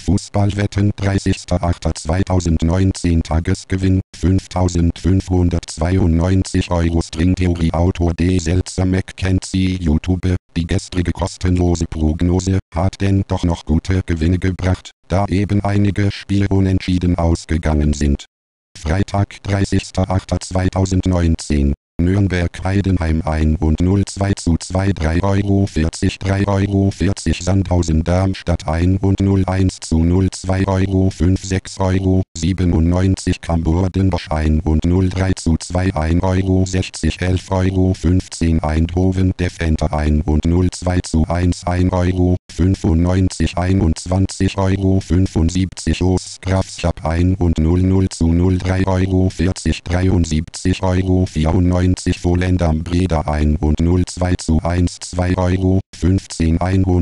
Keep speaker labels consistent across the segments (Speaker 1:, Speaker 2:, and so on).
Speaker 1: Fußballwetten 30.08.2019 Tagesgewinn 5.592 Euro Stringtheorie Autor D. Seltzer Mackenzie YouTube. Die gestrige kostenlose Prognose hat denn doch noch gute Gewinne gebracht, da eben einige Spiele unentschieden ausgegangen sind. Freitag 30.08.2019 Nürnberg-Heidenheim 1:0 2:2 3,40 Sandhausen Darmstadt 1:1 2,5 €6,97 Cambordenbosch 1:0 2,60 11,15 Eindhoven Defender 1:0 1,95 21,75 Ostgrafschap 1:0 3,40 73,94 Volendam Breda 1:0 2,15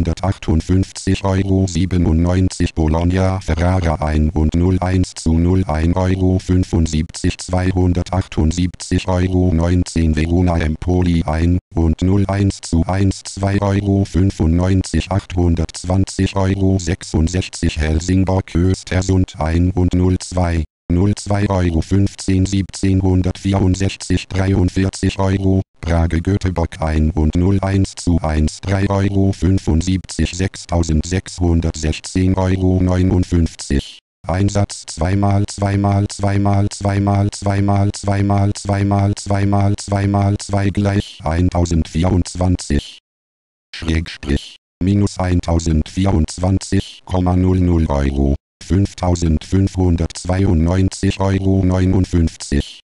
Speaker 1: 158,97 Bologna Ferrara 1:0 1,75 278,19 Verona Empoli 1:0 2,95 820,66 Helsingborg Östersund 1:0 2,15 1764 43 Brage Göteborg 1:0 3,75 6616,59 Einsatz zweimal gleich 1024 minus 1024,00 €. 5.592,59 €